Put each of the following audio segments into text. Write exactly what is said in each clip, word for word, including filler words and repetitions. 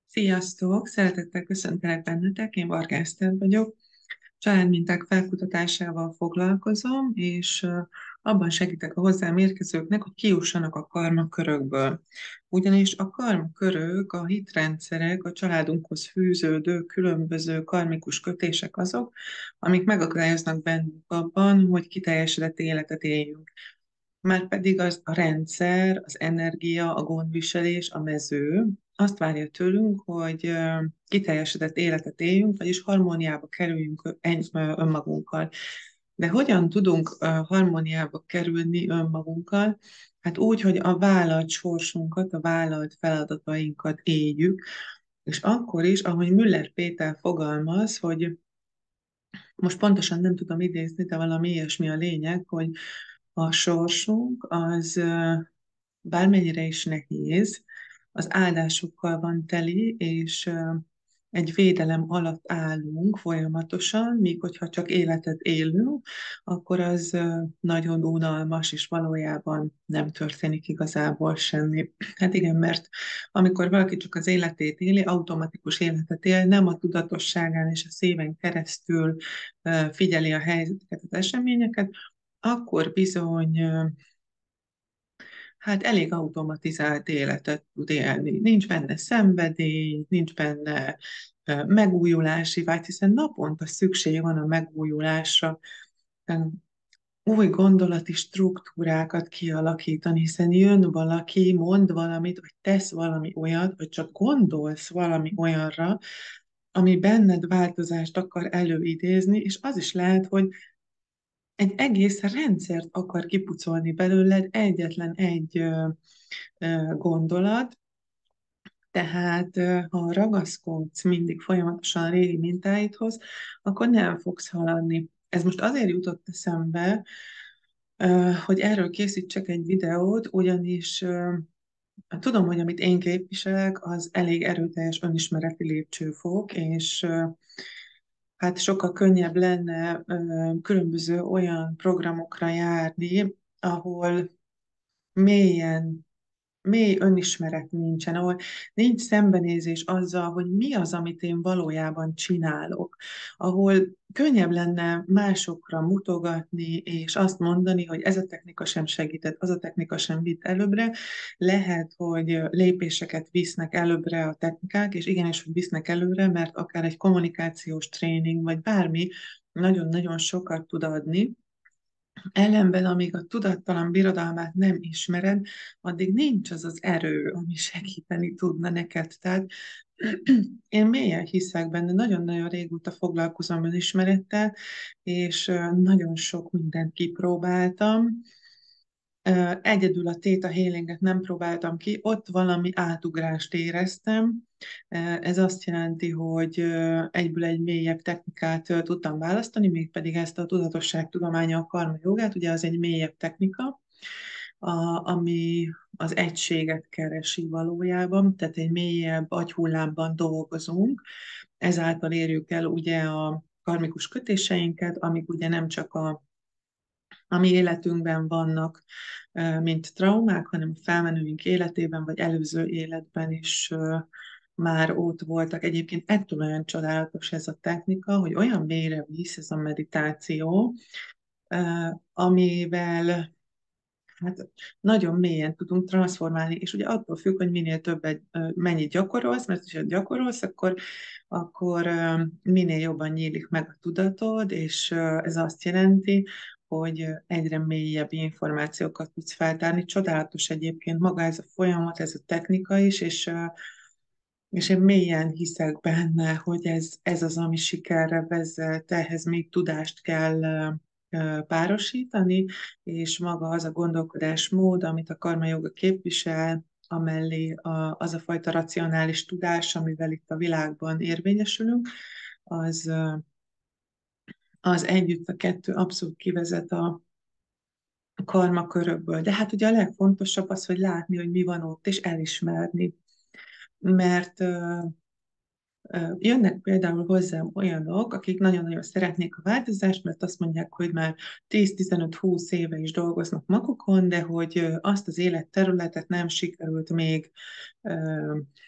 Sziasztok! Szeretettel köszöntelek bennetek, én Varga Eszter vagyok. Családminták felkutatásával foglalkozom, és ö, abban segítek a hozzám érkezőknek, hogy kijussanak a karmakörökből. Ugyanis a karmakörök, a hitrendszerek, a családunkhoz fűződő különböző karmikus kötések azok, amik megakadályoznak bennünk abban, hogy kiteljesedett életet éljünk. Márpedig az a rendszer, az energia, a gondviselés, a mező azt várja tőlünk, hogy ö, kiteljesedett életet éljünk, vagyis harmóniába kerüljünk egy- ö, önmagunkkal. De hogyan tudunk ö, harmóniába kerülni önmagunkkal? Hát úgy, hogy a vállalt sorsunkat, a vállalt feladatainkat éljük, és akkor is, ahogy Müller Péter fogalmaz, hogy most pontosan nem tudom idézni, de valami ilyesmi a lényeg, hogy a sorsunk az ö, bármennyire is nehéz, az áldásokkal van teli, és ö, egy védelem alatt állunk folyamatosan, míg hogyha csak életet élünk, akkor az ö, nagyon unalmas, és valójában nem történik igazából semmi. Hát igen, mert amikor valaki csak az életét éli, automatikus életet él, nem a tudatosságán és a szíven keresztül ö, figyeli a helyzeteket, az eseményeket, akkor bizony ö, hát elég automatizált életet tud élni. Nincs benne szenvedély, nincs benne ö, megújulási vágy, hiszen naponta szükség van a megújulásra, ö, új gondolati struktúrákat kialakítani, hiszen jön valaki, mond valamit, vagy tesz valami olyat, vagy csak gondolsz valami olyanra, ami benned változást akar előidézni, és az is lehet, hogy egy egész rendszert akar kipucolni belőled egyetlen egy ö, ö, gondolat, tehát ö, ha ragaszkodsz mindig folyamatosan a régi mintáidhoz, akkor nem fogsz haladni. Ez most azért jutott eszembe, ö, hogy erről készítsek egy videót, ugyanis ö, tudom, hogy amit én képviselek, az elég erőteljes önismereti lépcsőfok, és ö, hát sokkal könnyebb lenne ö, különböző olyan programokra járni, ahol mélyen, mély önismeret nincsen, ahol nincs szembenézés azzal, hogy mi az, amit én valójában csinálok, ahol könnyebb lenne másokra mutogatni, és azt mondani, hogy ez a technika sem segített, az a technika sem vitt előbbre. Lehet, hogy lépéseket visznek előbbre a technikák, és igenis, hogy visznek előre, mert akár egy kommunikációs tréning, vagy bármi nagyon-nagyon sokat tud adni. Ellenben, amíg a tudattalan birodalmát nem ismered, addig nincs az az erő, ami segíteni tudna neked. Tehát én mélyen hiszek benne, nagyon-nagyon régóta foglalkozom önismerettel, és ö, nagyon sok mindent kipróbáltam. Ö, Egyedül a Theta Healinget nem próbáltam ki, ott valami átugrást éreztem. Ö, Ez azt jelenti, hogy ö, egyből egy mélyebb technikát ö, tudtam választani, mégpedig ezt a tudatosságtudománya, a karma jogát, ugye az egy mélyebb technika, a, ami az egységet keresi valójában, tehát egy mélyebb agyhullámban dolgozunk, ezáltal érjük el ugye a karmikus kötéseinket, amik ugye nem csak a a mi életünkben vannak, mint traumák, hanem a felmenőink életében, vagy előző életben is már ott voltak. Egyébként ettől olyan csodálatos ez a technika, hogy olyan mélyre visz ez a meditáció, amivel hát nagyon mélyen tudunk transformálni, és ugye attól függ, hogy minél többet, mennyit gyakorolsz, mert ha gyakorolsz, akkor, akkor minél jobban nyílik meg a tudatod, és ez azt jelenti, hogy egyre mélyebb információkat tudsz feltárni. Csodálatos egyébként maga ez a folyamat, ez a technika is, és, és én mélyen hiszek benne, hogy ez, ez az, ami sikerre vezet, ehhez még tudást kell párosítani, és maga az a gondolkodásmód, amit a karma joga képvisel, amellé a, az a fajta racionális tudás, amivel itt a világban érvényesülünk, az, az együtt a kettő abszolút kivezet a karma körökből. De hát ugye a legfontosabb az, hogy látni, hogy mi van ott, és elismerni. Mert jönnek például hozzám olyanok, akik nagyon-nagyon szeretnék a változást, mert azt mondják, hogy már tíz-tizenöt-húsz éve is dolgoznak magukon, de hogy azt az életterületet nem sikerült még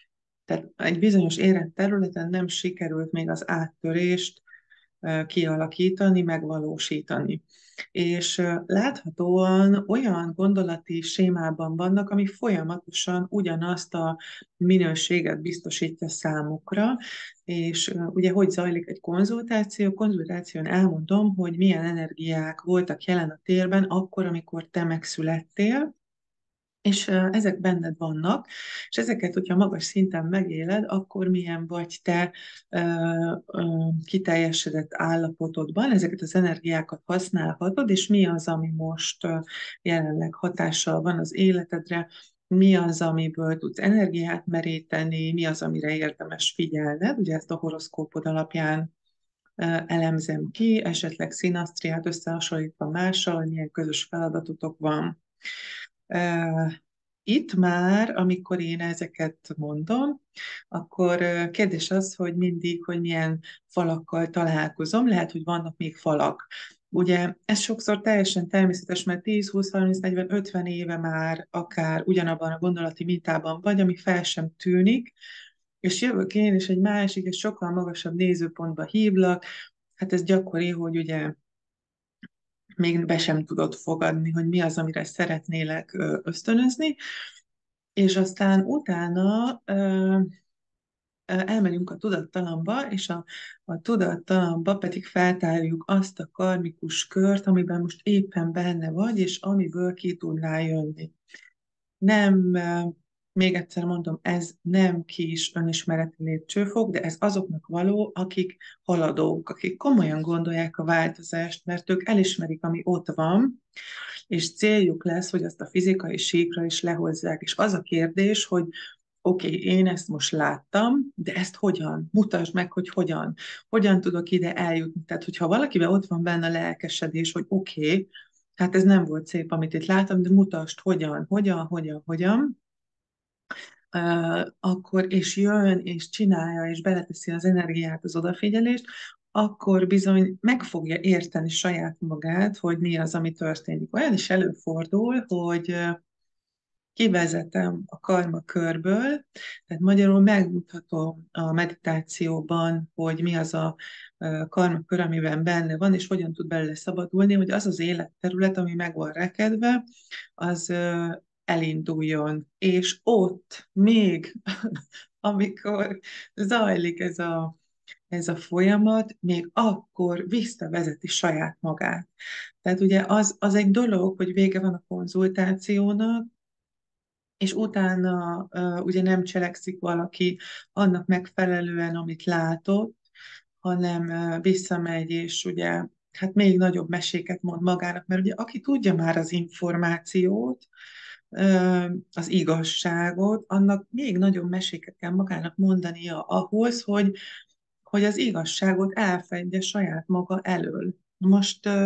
Tehát egy bizonyos érett területen nem sikerült még az áttörést kialakítani, megvalósítani. És láthatóan olyan gondolati sémában vannak, ami folyamatosan ugyanazt a minőséget biztosítja számukra, és ugye hogy zajlik egy konzultáció? Konzultáción elmondom, hogy milyen energiák voltak jelen a térben akkor, amikor te megszülettél, és ezek benned vannak, és ezeket, hogyha magas szinten megéled, akkor milyen vagy te ö, ö, kiteljesedett állapotodban, ezeket az energiákat használhatod, és mi az, ami most ö, jelenleg hatással van az életedre, mi az, amiből tudsz energiát meríteni, mi az, amire érdemes figyelned, ugye ezt a horoszkópod alapján ö, elemzem ki, esetleg szinasztriát összehasonlítva mással, hogy milyen közös feladatotok van. Itt már, amikor én ezeket mondom, akkor kérdés az, hogy mindig, hogy milyen falakkal találkozom. Lehet, hogy vannak még falak. Ugye ez sokszor teljesen természetes, mert tíz, húsz, harminc, negyven, ötven éve már akár ugyanabban a gondolati mintában vagy, ami fel sem tűnik, és jövök én, és egy másik, és sokkal magasabb nézőpontba hívlak. Hát ez gyakori, hogy ugye még be sem tudod fogadni, hogy mi az, amire szeretnélek ösztönözni, és aztán utána ö, elmegyünk a tudattalamba, és a, a tudattalamba pedig feltárjuk azt a karmikus kört, amiben most éppen benne vagy, és amiből ki tudnál jönni. Nem, még egyszer mondom, ez nem kis önismereti lépcsőfok, de ez azoknak való, akik haladók, akik komolyan gondolják a változást, mert ők elismerik, ami ott van, és céljuk lesz, hogy azt a fizikai síkra is lehozzák. És az a kérdés, hogy oké, okay, én ezt most láttam, de ezt hogyan? Mutasd meg, hogy hogyan. Hogyan tudok ide eljutni? Tehát, hogyha valakiben ott van benne a lelkesedés, hogy oké, okay, hát ez nem volt szép, amit itt láttam, de mutasd, hogyan, hogyan, hogyan, hogyan, uh, akkor, és jön, és csinálja, és beleteszi az energiát, az odafigyelést, akkor bizony meg fogja érteni saját magát, hogy mi az, ami történik. Olyan is előfordul, hogy kivezetem a karma körből, tehát magyarul megmutatom a meditációban, hogy mi az a karma kör, amiben benne van, és hogyan tud belőle szabadulni, hogy az az életterület, ami meg van rekedve, az elinduljon. És ott még, amikor zajlik ez a, ez a folyamat, még akkor visszavezeti saját magát. Tehát ugye az, az egy dolog, hogy vége van a konzultációnak, és utána uh, ugye nem cselekszik valaki annak megfelelően, amit látott, hanem uh, visszamegy, és ugye hát még nagyobb meséket mond magának, mert ugye aki tudja már az információt, uh, az igazságot, annak még nagyobb meséket kell magának mondania ahhoz, hogy, hogy az igazságot elfedje saját maga elől. Most, uh,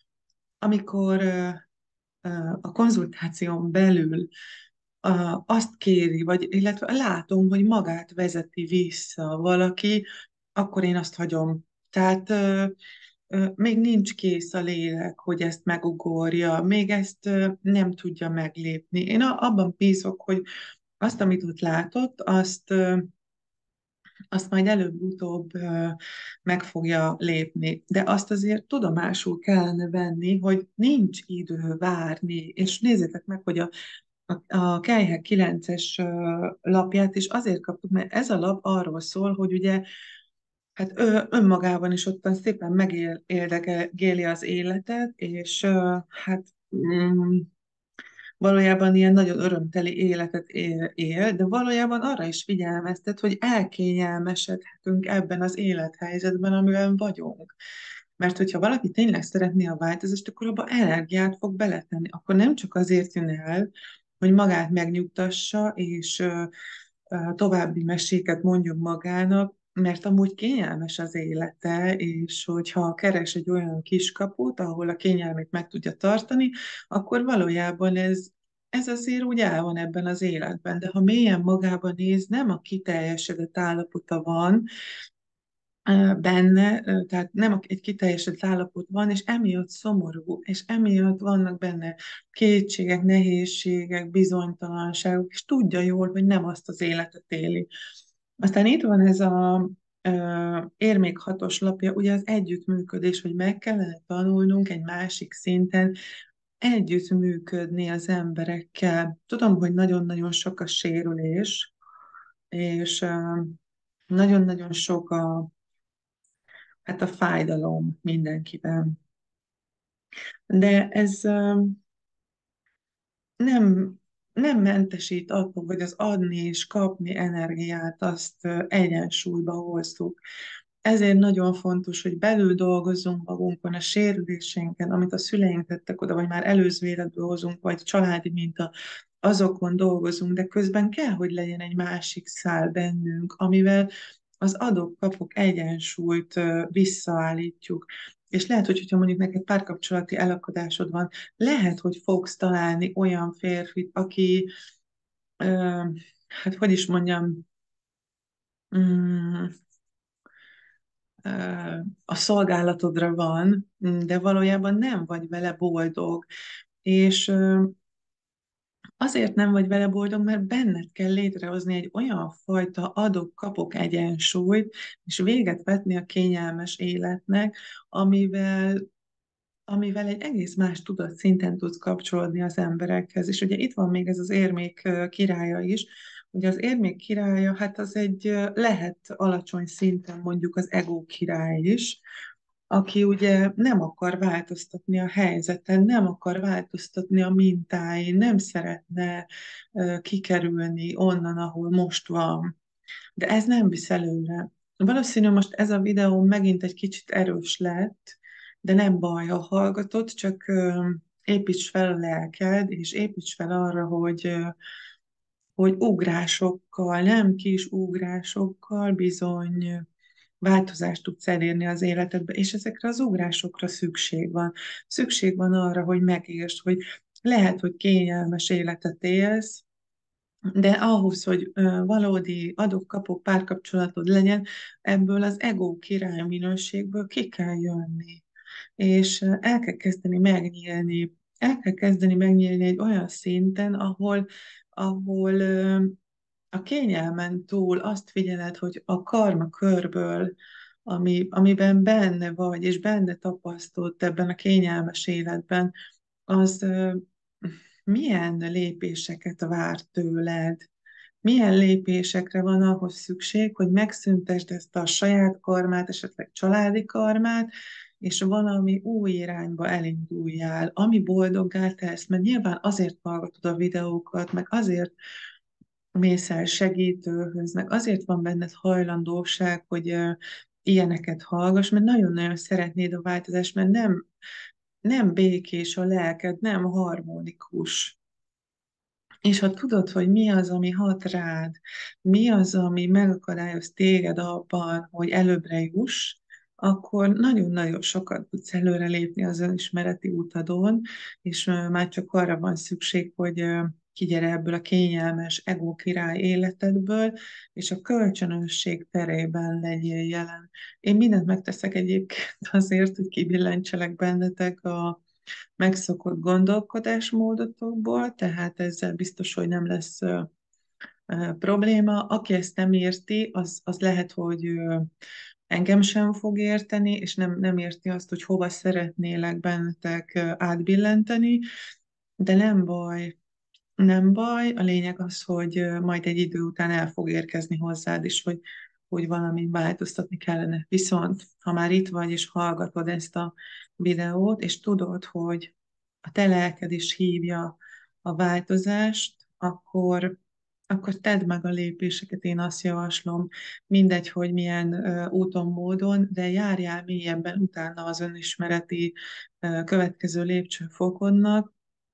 amikor uh, uh, a konzultáción belül a- azt kéri, vagy illetve látom, hogy magát vezeti vissza valaki, akkor én azt hagyom. Tehát ö, ö, még nincs kész a lélek, hogy ezt megugorja, még ezt ö, nem tudja meglépni. Én a- abban bízok, hogy azt, amit ott látott, azt, ö, azt majd előbb-utóbb ö, meg fogja lépni. De azt azért tudomásul kellene venni, hogy nincs idő várni. És nézzétek meg, hogy a a, a Kejhek kilences lapját is azért kaptuk, mert ez a lap arról szól, hogy ugye hát ő önmagában is ottan szépen megéldegéli az életet, és ö, hát mm, valójában ilyen nagyon örömteli életet él, él, de valójában arra is figyelmeztet, hogy elkényelmesedhetünk ebben az élethelyzetben, amiben vagyunk. Mert hogyha valaki tényleg szeretné a változást, akkor abba energiát fog beletenni. Akkor nem csak azért jön el, hogy magát megnyugtassa, és ö, ö, további meséket mondjon magának, mert amúgy kényelmes az élete, és hogyha keres egy olyan kiskaput, ahol a kényelmét meg tudja tartani, akkor valójában ez, ez azért úgy el van ebben az életben. De ha mélyen magában néz, nem a kiteljesedett állapota van, benne, tehát nem egy kiteljesedett állapot van, és emiatt szomorú, és emiatt vannak benne kétségek, nehézségek, bizonytalanságok, és tudja jól, hogy nem azt az életet éli. Aztán itt van ez a ö, érmék hatos lapja, ugye az együttműködés, hogy meg kellene tanulnunk egy másik szinten együttműködni az emberekkel. Tudom, hogy nagyon-nagyon sok a sérülés, és ö, nagyon-nagyon sok a hát a fájdalom mindenkiben. De ez um, nem, nem mentesít attól, hogy az adni és kapni energiát azt uh, egyensúlyba hozzuk. Ezért nagyon fontos, hogy belül dolgozzunk magunkon, a sérülésénken, amit a szüleink tettek oda, vagy már előző életből hozunk, vagy családi minta, azokon dolgozunk, de közben kell, hogy legyen egy másik szál bennünk, amivel az adok-kapok egyensúlyt ö, visszaállítjuk. És lehet, hogy, hogyha mondjuk neked párkapcsolati elakadásod van, lehet, hogy fogsz találni olyan férfit, aki, ö, hát hogy is mondjam, mm, ö, a szolgálatodra van, de valójában nem vagy vele boldog. És ö, azért nem vagy vele boldog, mert benned kell létrehozni egy olyan fajta adok-kapok egyensúlyt, és véget vetni a kényelmes életnek, amivel amivel egy egész más tudatszinten tudsz kapcsolódni az emberekhez. És ugye itt van még ez az érmék ö, királya is. Ugye az érmék királya, hát az egy ö, lehet alacsony szinten mondjuk az ego király is, aki ugye nem akar változtatni a helyzeten, nem akar változtatni a mintáin, nem szeretne ö, kikerülni onnan, ahol most van. De ez nem visz előre. Valószínű most ez a videó megint egy kicsit erős lett, de nem baj, ha hallgatod, csak ö, építs fel a lelked, és építs fel arra, hogy, ö, hogy ugrásokkal, nem kis ugrásokkal bizony változást tudsz elérni az életedbe, és ezekre az ugrásokra szükség van. Szükség van arra, hogy megértsd, hogy lehet, hogy kényelmes életet élsz, de ahhoz, hogy ö, valódi adok-kapok párkapcsolatod legyen, ebből az ego király minőségből ki kell jönni. És ö, el kell kezdeni megnyílni. El kell kezdeni megnyílni egy olyan szinten, ahol, ahol ö, a kényelmen túl azt figyeled, hogy a karma körből, ami, amiben benne vagy, és benne tapasztolt ebben a kényelmes életben, az ö, milyen lépéseket vár tőled? Milyen lépésekre van ahhoz szükség, hogy megszüntesd ezt a saját karmát, esetleg családi karmát, és valami új irányba elinduljál, ami boldoggá tesz, mert nyilván azért hallgatod a videókat, meg azért mész el segítőhöz, meg azért van benned hajlandóság, hogy ö, ilyeneket hallgass, mert nagyon-nagyon szeretnéd a változást, mert nem, nem békés a lelked, nem harmonikus. És ha tudod, hogy mi az, ami hat rád, mi az, ami megakadályoz téged abban, hogy előbbre juss, akkor nagyon-nagyon sokat tudsz előrelépni az önismereti utadon, és ö, már csak arra van szükség, hogy ö, kigyere ebből a kényelmes ego király életedből, és a kölcsönösség terében legyél jelen. Én mindent megteszek egyébként azért, hogy kibillentselek bennetek a megszokott gondolkodásmódotokból, tehát ezzel biztos, hogy nem lesz ö, ö, probléma. Aki ezt nem érti, az, az lehet, hogy ö, engem sem fog érteni, és nem, nem érti azt, hogy hova szeretnélek bennetek ö, átbillenteni, de nem baj, nem baj. A lényeg az, hogy ö, majd egy idő után el fog érkezni hozzád is, hogy, hogy valamit változtatni kellene. Viszont, ha már itt vagy, és hallgatod ezt a videót, és tudod, hogy a te lelked is hívja a változást, akkor, akkor tedd meg a lépéseket, én azt javaslom, mindegy, hogy milyen ö, úton, módon, de járjál mélyebben utána az önismereti ö, következő lépcsőfokonnak,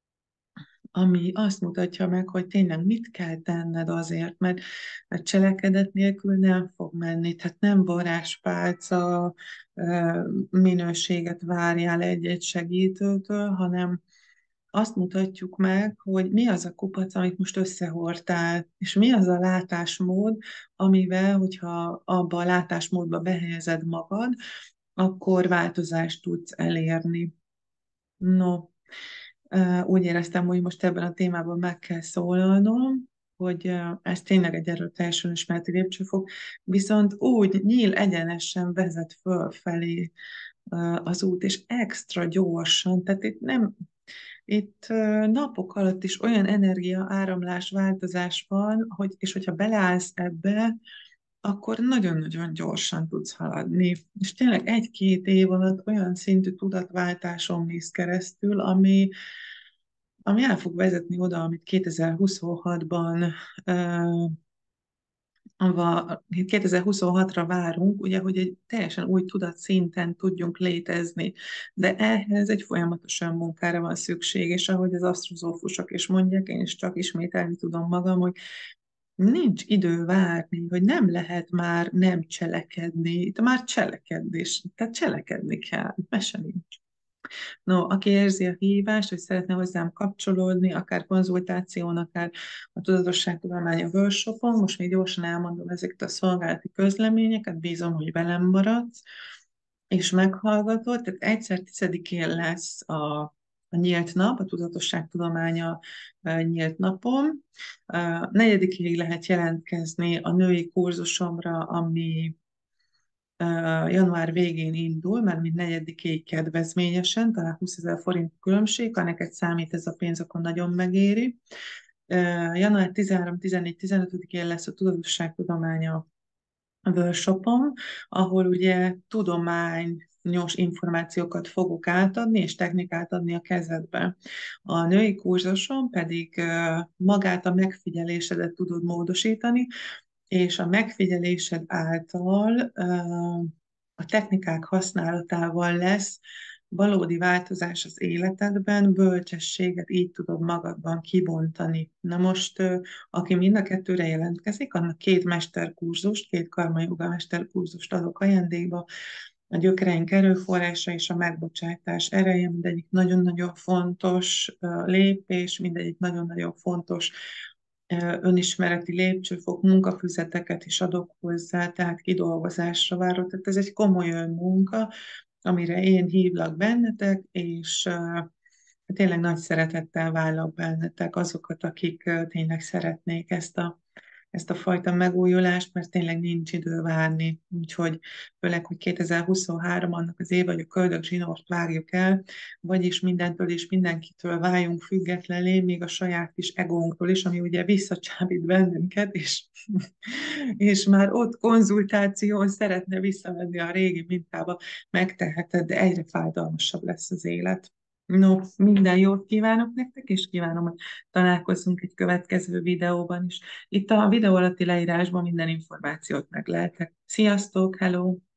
ami azt mutatja meg, hogy tényleg mit kell tenned azért, mert, mert cselekedet nélkül nem fog menni, tehát nem varázspálca ö, minőséget várjál egy-egy segítőtől, hanem azt mutatjuk meg, hogy mi az a kupac, amit most összehordtál, és mi az a látásmód, amivel, hogyha abba a látásmódba behelyezed magad, akkor változást tudsz elérni. No, úgy éreztem, hogy most ebben a témában meg kell szólalnom, hogy ez tényleg egy erőteljesen ismereti lépcsőfok, viszont úgy nyíl egyenesen vezet fölfelé az út, és extra gyorsan, tehát itt nem, itt napok alatt is olyan energia, áramlás, változás van, hogy, és hogyha beleállsz ebbe, akkor nagyon-nagyon gyorsan tudsz haladni. És tényleg egy-két év alatt olyan szintű tudatváltáson mész keresztül, ami, ami el fog vezetni oda, amit kétezer-huszonhatban ava- kétezer-huszonhatra várunk, ugye, hogy egy teljesen új tudatszinten tudjunk létezni, de ehhez egy folyamatosan munkára van szükség, és ahogy az asztrozófusok is mondják, én is csak ismételni tudom magam, hogy nincs idő várni, hogy nem lehet már nem cselekedni, itt már cselekedés, tehát cselekedni kell, mese nincs. No, aki érzi a hívást, hogy szeretne hozzám kapcsolódni, akár konzultáción, akár a Tudatosságtudománya workshopon, most még gyorsan elmondom ezeket a szolgálati közleményeket, bízom, hogy velem maradsz, és meghallgatod, tehát egyszer tizedikén lesz a, a nyílt nap, a Tudatosságtudománya e, nyílt napon. E, negyedikéig lehet jelentkezni a női kurzusomra, ami január végén indul, mert mind negyedikéig kedvezményesen, talán húszezer forint különbség, ha neked számít ez a pénz, akkor nagyon megéri. január tizenharmadika, tizennégyedike, tizenötödikén lesz a Tudatosságtudománya workshopom, ahol ugye tudományos információkat fogok átadni, és technikát adni a kezedbe. A női kurzuson pedig magát a megfigyelésedet tudod módosítani, és a megfigyelésed által a technikák használatával lesz valódi változás az életedben, bölcsességet így tudod magadban kibontani. Na most, aki mind a kettőre jelentkezik, annak két mesterkurzust, két karma joga mesterkurzust adok ajándékba, a gyökereink erőforrása és a megbocsátás ereje, mindegyik nagyon-nagyon fontos lépés, mindegyik nagyon-nagyon fontos önismereti lépcsőfok, munkafüzeteket is adok hozzá, tehát kidolgozásra várok. Tehát ez egy komoly önmunka, amire én hívlak bennetek, és uh, tényleg nagy szeretettel vállak bennetek azokat, akik uh, tényleg szeretnék ezt a ezt a fajta megújulást, mert tényleg nincs idő várni. Úgyhogy főleg, hogy kétezer-huszonhárom annak az év, hogy a köldök zsinort vágjuk el, vagyis mindentől és mindenkitől váljunk függetlenné, még a saját kis egónkról is, ami ugye visszacsábít bennünket, és, és már ott konzultáción szeretne visszavenni a régi mintába, megteheted, de egyre fájdalmasabb lesz az élet. No, minden jót kívánok nektek, és kívánom, hogy találkozzunk egy következő videóban is. Itt a videó alatti leírásban minden információt meglehetek. Sziasztok, hello!